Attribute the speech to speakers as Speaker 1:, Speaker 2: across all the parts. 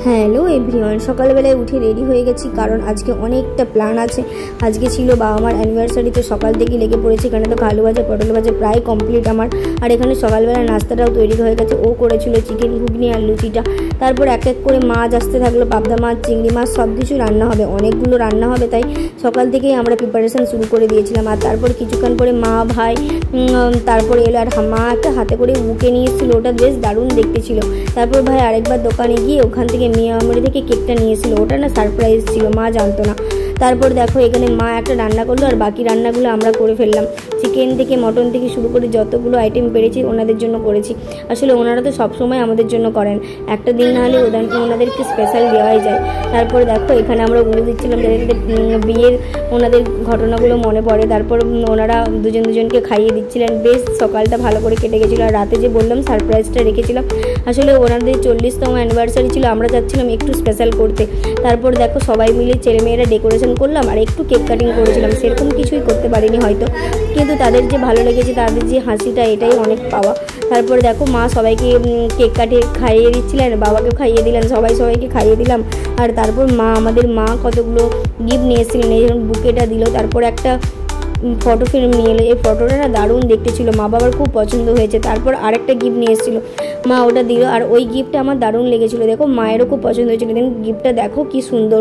Speaker 1: Hello everyone, সকালবেলায় উঠে ready হয়ে গেছি কারণ আজকে অনেকটা প্ল্যান আছে। আজকে ছিল বাবা মার অ্যানিভার্সারি, তো সকাল থেকেই লেগে পড়েছি। এখানে তো আলু ভাজা পটল ভাজা প্রায় কমপ্লিট আমার। আর এখানে সকালবেলা নাস্তাটাও তৈরি হয়ে গেছে। ও করেছিল চিকেন ঘুগনি আর লুচিটা। তারপর এক এক করে মাছ আসতে থাকলো, পাবদা মাছ, চিংড়ি মাছ, সব কিছু রান্না হবে, অনেকগুলো রান্না হবে। তাই সকাল থেকেই আমরা প্রিপারেশান শুরু করে দিয়েছিলাম। আর তারপর কিছুক্ষণ পরে মা ভাই তারপরে এলো, আর মা একটা হাতে করে বুকে নিয়ে এসেছিলো, ওটা বেশ দারুণ দেখতে ছিল। তারপর ভাই আরেকবার দোকানে গিয়ে ওখান থেকে মিয়ামরি থেকে কেকটা নিয়েছিল, ওটা না সারপ্রাইজ ছিল, মা জানতো না। তারপর দেখো এখানে মা একটা রান্না করলো আর বাকি রান্নাগুলো আমরা করে ফেললাম। চিকেন থেকে মটন থেকে শুরু করে যতগুলো আইটেম পেরেছি ওনাদের জন্য করেছি। আসলে ওনারা তো সবসময় আমাদের জন্য করেন, একটা দিন না হলে ওনাদেরকে স্পেশাল দেওয়াই যায়। তারপরে দেখো এখানে আমরা উড়ে দিচ্ছিলাম যাদের বিয়ের ওনাদের ঘটনাগুলো মনে পড়ে। তারপর ওনারা দুজনকে খাইয়ে দিচ্ছিলেন। বেশ সকালটা ভালো করে কেটে গেছিলো। আর রাতে যে বললাম সারপ্রাইজটা রেখেছিলাম, আসলে ওনাদের 40তম অ্যানিভার্সারি ছিল, আমরা চাচ্ছিলাম একটু স্পেশাল করতে। তারপর দেখো সবাই মিলে ছেলেমেয়েরা ডেকোরেশন করলাম আর একটু কেক কাটিং করেছিলাম। সেরকম কিছুই করতে পারিনি হয়তো, কিন্তু তাদের যে ভালো লেগেছে, তাদের যে হাসিটা, এটাই অনেক পাওয়া। তারপর দেখো মা সবাইকে কেক কাটিয়ে খাইয়ে দিচ্ছিলেন, বাবাকে খাইয়ে দিলেন, সবাইকে খাইয়ে দিলাম। আর তারপর আমাদের মা কতগুলো গিফট নিয়ে এসেছিলেন, এই বুকেটা দিল। তারপর একটা ফটো ফ্রেম নিয়ে এলো, এই ফটোটা না দারুণ দেখতে ছিল, মা বাবার খুব পছন্দ হয়েছে। তারপর আরেকটা গিফট নিয়ে এসেছিলো, মা ওটা দিল, আর ওই গিফটটা আমার দারুণ লেগেছিলো। দেখো মায়েরও খুব পছন্দ হয়েছিল। দেখুন গিফটটা দেখো কি সুন্দর।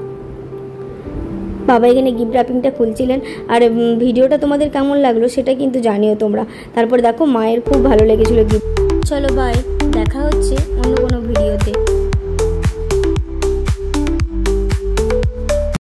Speaker 1: বাবা এখানে গিফট র্যাপিংটা খুলছিলেন। আর ভিডিওটা তোমাদের কেমন লাগলো সেটা কিন্তু জানিও তোমরা। তারপর দেখো মায়ের খুব ভালো লেগেছিলো গিফট। চলো বাই, দেখা হচ্ছে অন্য কোনো ভিডিওতে।